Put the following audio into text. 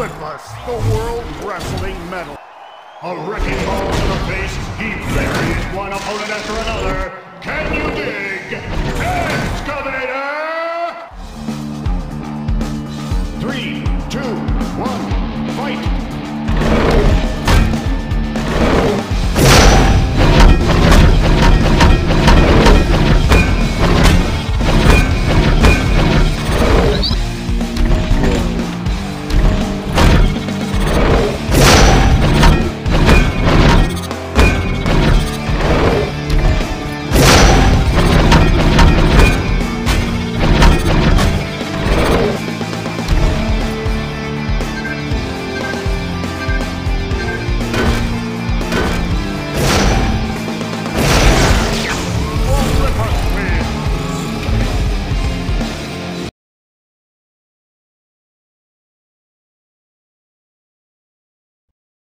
Olympus, the World Wrestling Medal. A wrecking ball to the face, he buries one opponent after another. Can you dig? Excavator! 3, 2,